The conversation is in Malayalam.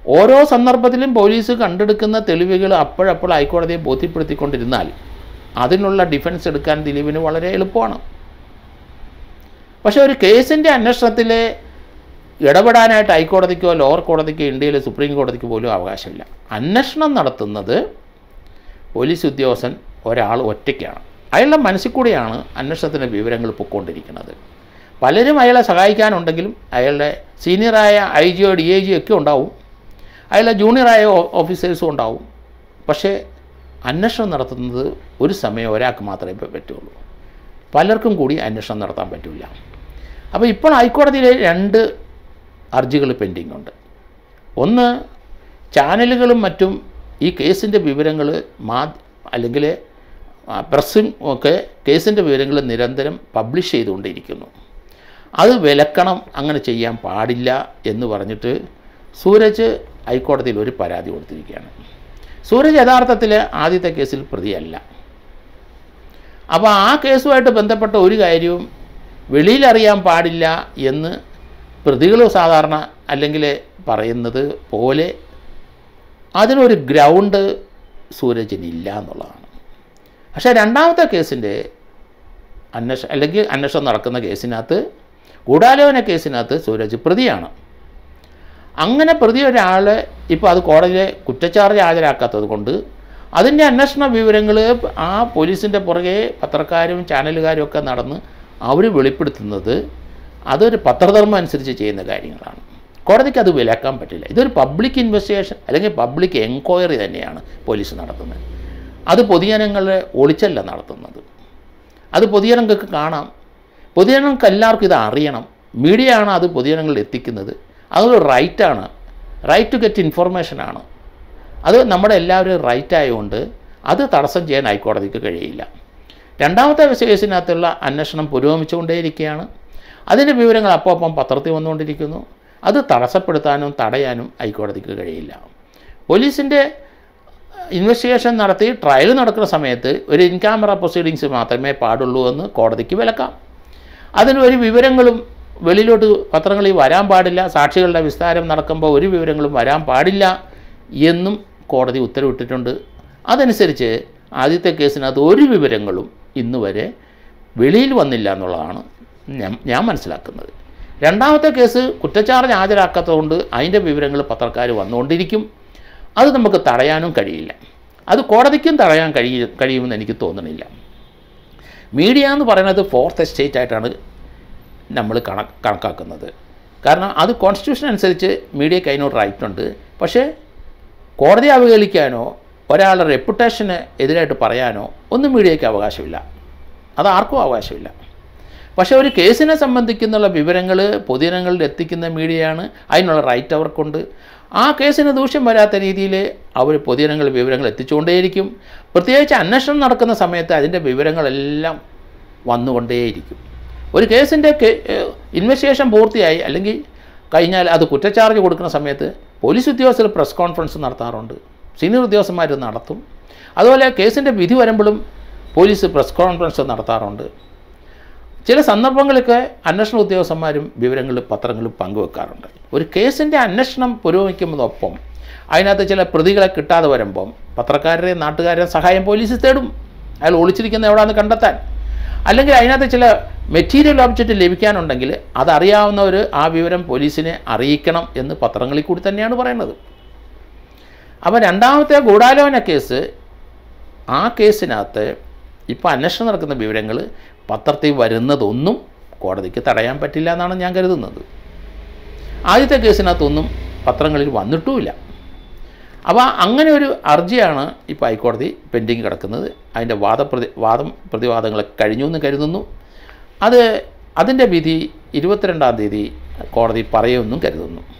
ഓരോ സന്ദർഭത്തിലും പോലീസ് കണ്ടെടുക്കുന്ന തെളിവുകൾ അപ്പോഴപ്പോൾ ഹൈക്കോടതിയെ ബോധ്യപ്പെടുത്തിക്കൊണ്ടിരുന്നാൽ അതിനുള്ള ഡിഫൻസ് എടുക്കാൻ ദിലീപിന് വളരെ എളുപ്പമാണ്. പക്ഷേ ഒരു കേസിൻ്റെ അന്വേഷണത്തിൽ ഇടപെടാനായിട്ട് ഹൈക്കോടതിക്കോ ലോവർ കോടതിക്കോ ഇന്ത്യയിലെ സുപ്രീം കോടതിക്ക് പോലും അവകാശമില്ല. അന്വേഷണം നടത്തുന്നത് പോലീസ് ഉദ്യോഗസ്ഥൻ ഒരാൾ ഒറ്റയ്ക്കാണ്. അയാളുടെ മനസ്സിൽ കൂടിയാണ് അന്വേഷണത്തിൻ്റെ വിവരങ്ങൾ പൊയ്ക്കൊണ്ടിരിക്കുന്നത്. പലരും അയാളെ സഹായിക്കാനുണ്ടെങ്കിലും അയാളുടെ സീനിയറായ IG DIG ഒക്കെ ഉണ്ടാവും, അയാളുടെ ജൂനിയറായ ഓഫീസേഴ്സും ഉണ്ടാവും. പക്ഷേ അന്വേഷണം നടത്തുന്നത് ഒരു സമയം ഒരാൾക്ക് മാത്രമേ പറ്റുള്ളൂ, പലർക്കും കൂടി അന്വേഷണം നടത്താൻ പറ്റില്ല. അപ്പോൾ ഇപ്പോൾ ഹൈക്കോടതിയിലെ 2 ഹർജികൾ പെൻഡിങ് ഉണ്ട്. ഒന്ന്, ചാനലുകളും മറ്റും ഈ കേസിൻ്റെ വിവരങ്ങൾ അല്ലെങ്കിൽ പ്രസ്സും ഒക്കെ കേസിൻ്റെ വിവരങ്ങൾ നിരന്തരം പബ്ലിഷ് ചെയ്തുകൊണ്ടിരിക്കുന്നു. അത് വിലക്കണം, അങ്ങനെ ചെയ്യാൻ പാടില്ല എന്ന് പറഞ്ഞിട്ട് സൂരജ് ഹൈക്കോടതിയിൽ ഒരു പരാതി കൊടുത്തിരിക്കുകയാണ്. സൂരജ് യഥാർത്ഥത്തിൽ ആദ്യത്തെ കേസിൽ പ്രതിയല്ല. അപ്പോൾ ആ കേസുമായിട്ട് ബന്ധപ്പെട്ട ഒരു കാര്യവും വെളിയിലറിയാൻ പാടില്ല എന്ന് പ്രതികൾ സാധാരണ അല്ലെങ്കിൽ പറയുന്നത് പോലെ അതിനൊരു ഗ്രൗണ്ട് സൂരജിനില്ല എന്നുള്ളതാണ്. പക്ഷേ രണ്ടാമത്തെ കേസിൻ്റെ അന്വേഷണം നടക്കുന്ന കേസിനകത്ത്, ഗൂഢാലോചന കേസിനകത്ത് സൂരജ് പ്രതിയാണ്. അങ്ങനെ പ്രതി ഒരാളെ ഇപ്പോൾ അത് കോടതിയിലെ കുറ്റച്ചാർജ് ഹാജരാക്കാത്തത് കൊണ്ട് അതിൻ്റെ അന്വേഷണ വിവരങ്ങൾ ആ പോലീസിൻ്റെ പുറകെ പത്രക്കാരും ചാനലുകാരും ഒക്കെ നടന്ന് അവർ വെളിപ്പെടുത്തുന്നത് അതൊരു പത്രധർമ്മം അനുസരിച്ച് ചെയ്യുന്ന കാര്യങ്ങളാണ്. കോടതിക്ക് അത് വിലക്കാൻ പറ്റില്ല. ഇതൊരു പബ്ലിക് ഇൻവെസ്റ്റിഗേഷൻ അല്ലെങ്കിൽ പബ്ലിക് എൻക്വയറി തന്നെയാണ് പോലീസ് നടത്തുന്നത്. അത് പൊതുജനങ്ങളെ ഒളിച്ചല്ല നടത്തുന്നത്. അത് പൊതുജനങ്ങൾക്ക് കാണാം, പൊതുജനങ്ങൾക്ക് എല്ലാവർക്കും ഇത് അറിയണം. മീഡിയ ആണ് അത് പൊതുജനങ്ങളിൽ എത്തിക്കുന്നത്. അതൊരു റൈറ്റാണ്, റൈറ്റ് ടു ഗെറ്റ് ഇൻഫർമേഷനാണ്. അത് നമ്മുടെ എല്ലാവരും റൈറ്റ് ആയതുകൊണ്ട് അത് തടസ്സം ചെയ്യാൻ ഹൈക്കോടതിക്ക് കഴിയില്ല. രണ്ടാമത്തെ കേസിനകത്തുള്ള അന്വേഷണം പുരോഗമിച്ചുകൊണ്ടേയിരിക്കുകയാണ്. അതിൻ്റെ വിവരങ്ങൾ അപ്പം പത്രത്തിൽ വന്നുകൊണ്ടിരിക്കുന്നു. അത് തടസ്സപ്പെടുത്താനും തടയാനും ഹൈക്കോടതിക്ക് കഴിയില്ല. പോലീസിൻ്റെ ഇൻവെസ്റ്റിഗേഷൻ നടത്തി ട്രയൽ നടക്കുന്ന സമയത്ത് ഒരു ഇൻ ക്യാമറ പ്രൊസീഡിങ്സ് മാത്രമേ പാടുള്ളൂ എന്ന് കോടതിക്ക് വിലക്കാം. അതിനൊരു വിവരങ്ങളും വെളിയിലോട്ട് പത്രങ്ങളിൽ വരാൻ പാടില്ല, സാക്ഷികളുടെ വിസ്താരം നടക്കുമ്പോൾ ഒരു വിവരങ്ങളും വരാൻ പാടില്ല എന്നും കോടതി ഉത്തരവിട്ടിട്ടുണ്ട്. അതനുസരിച്ച് ആദ്യത്തെ കേസിനകത്ത് ഒരു വിവരങ്ങളും ഇന്ന് വരെ വെളിയിൽ വന്നില്ല എന്നുള്ളതാണ് ഞാൻ മനസ്സിലാക്കുന്നത്. രണ്ടാമത്തെ കേസ് കുറ്റച്ചാർജ് ഹാജരാക്കാത്തതുകൊണ്ട് അതിൻ്റെ വിവരങ്ങൾ പത്രക്കാർ വന്നുകൊണ്ടിരിക്കും. അത് നമുക്ക് തടയാനും കഴിയില്ല. അത് കോടതിക്കും തടയാൻ കഴിയുമെന്ന് എനിക്ക് തോന്നുന്നില്ല. മീഡിയ എന്ന് പറയുന്നത് ഫോർത്ത് എസ്റ്റേറ്റ് ആയിട്ടാണ് നമ്മൾ കണക്കാക്കുന്നത്. കാരണം അത് കോൺസ്റ്റിറ്റ്യൂഷൻ അനുസരിച്ച് മീഡിയയ്ക്ക് അതിനോട് റൈറ്റ് ഉണ്ട്. പക്ഷേ കോടതി അവഹേളിക്കാനോ ഒരാളുടെ റെപ്യൂട്ടേഷന് എതിരായിട്ട് പറയാനോ ഒന്നും മീഡിയയ്ക്ക് അവകാശമില്ല. അത് ആർക്കും അവകാശമില്ല. പക്ഷേ ഒരു കേസിനെ സംബന്ധിക്കുന്നുള്ള വിവരങ്ങൾ പൊതുജനങ്ങളിൽ എത്തിക്കുന്ന മീഡിയയാണ്, അതിനുള്ള റൈറ്റ് അവർക്കുണ്ട്. ആ കേസിന് ദൂഷ്യം വരാത്ത രീതിയിൽ അവർ പൊതുജനങ്ങൾ വിവരങ്ങൾ എത്തിച്ചുകൊണ്ടേയിരിക്കും. പ്രത്യേകിച്ച് അന്വേഷണം നടക്കുന്ന സമയത്ത് അതിൻ്റെ വിവരങ്ങളെല്ലാം വന്നുകൊണ്ടേയിരിക്കും. ഒരു കേസിൻ്റെ ഇൻവെസ്റ്റിഗേഷൻ പൂർത്തിയായി അല്ലെങ്കിൽ കഴിഞ്ഞാൽ അത് കുറ്റച്ചാർജ് കൊടുക്കുന്ന സമയത്ത് പോലീസ് ഉദ്യോഗസ്ഥർ പ്രസ് കോൺഫറൻസ് നടത്താറുണ്ട്, സീനിയർ ഉദ്യോഗസ്ഥന്മാർ നടത്തും. അതുപോലെ കേസിൻ്റെ വിധി വരുമ്പോഴും പോലീസ് പ്രസ് കോൺഫറൻസ് നടത്താറുണ്ട്. ചില സന്ദർഭങ്ങളൊക്കെ അന്വേഷണ ഉദ്യോഗസ്ഥന്മാരും വിവരങ്ങൾ പത്രങ്ങളിൽ പങ്കുവെക്കാറുണ്ട്. ഒരു കേസിൻ്റെ അന്വേഷണം പുരോഗമിക്കുന്നതൊപ്പം അതിനകത്ത് ചില പ്രതികളെ കിട്ടാതെ വരുമ്പം പത്രക്കാരുടെയും നാട്ടുകാരുടെയും സഹായം പോലീസ് തേടും, അയാൾ ഒളിച്ചിരിക്കുന്ന എവിടെയാണെന്ന് കണ്ടെത്താൻ. അല്ലെങ്കിൽ അതിനകത്ത് ചില മെറ്റീരിയൽ ഒബ്ജക്റ്റ് ലഭിക്കാനുണ്ടെങ്കിൽ അതറിയാവുന്നവർ ആ വിവരം പോലീസിനെ അറിയിക്കണം എന്ന് പത്രങ്ങളിൽ കൂടി തന്നെയാണ് പറയുന്നത്. അപ്പോൾ രണ്ടാമത്തെ ഗൂഢാലോചന കേസ്, ആ കേസിനകത്ത് ഇപ്പോൾ അന്വേഷണം നടക്കുന്ന വിവരങ്ങൾ പത്രത്തിൽ വരുന്നതൊന്നും കോടതിക്ക് തടയാൻ പറ്റില്ല എന്നാണ് ഞാൻ കരുതുന്നത്. ആദ്യത്തെ കേസിനകത്തൊന്നും പത്രങ്ങളിൽ വന്നിട്ടുമില്ല. അപ്പോൾ അങ്ങനെ ഒരു ഹർജിയാണ് ഇപ്പോൾ ഹൈക്കോടതി പെൻഡിങ് കിടക്കുന്നത്. അതിൻ്റെ പ്രതിവാദങ്ങളൊക്കെ കഴിഞ്ഞു എന്ന് കരുതുന്നു. അതിൻ്റെ വിധി 22-ാം തീയതി കോടതി പറയുമെന്നും കരുതുന്നു.